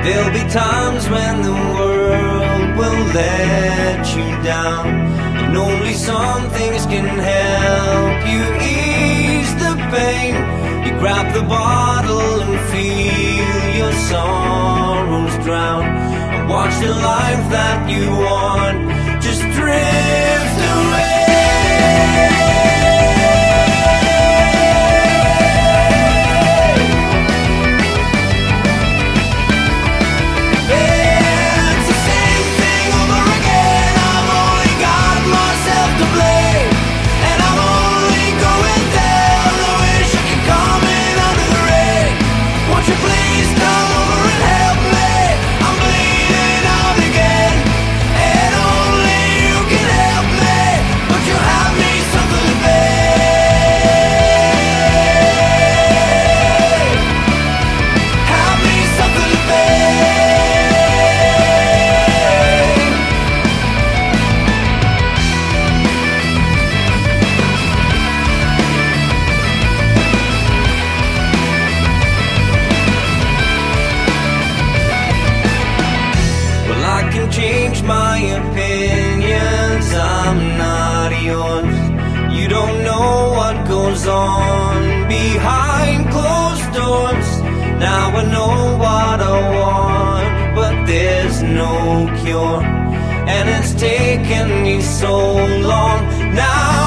There'll be times when the world will let you down, and only some things can help you ease the pain. You grab the bottle and feel your sorrows drown, and watch the life that you want just drift away. Change my opinions, I'm not yours. You don't know what goes on behind closed doors. Now I know what I want, but there's no cure, and it's taken me so long now.